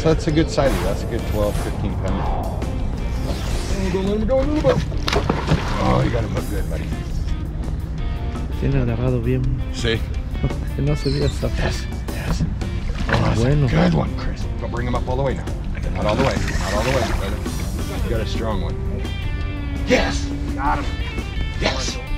that's a good size. That's a good 12, 15 pounder. Oh, don't let him go into the boat. Oh, you got him hooked good, buddy. Tiene agarrado bien. See? Que no se vea esa. Yes, yes. Oh, that's Bueno. a good one, Chris. Don't bring him up all the way now. Not all the way. Not all the way, brother. You got a strong one. Yes! Got him. Yes!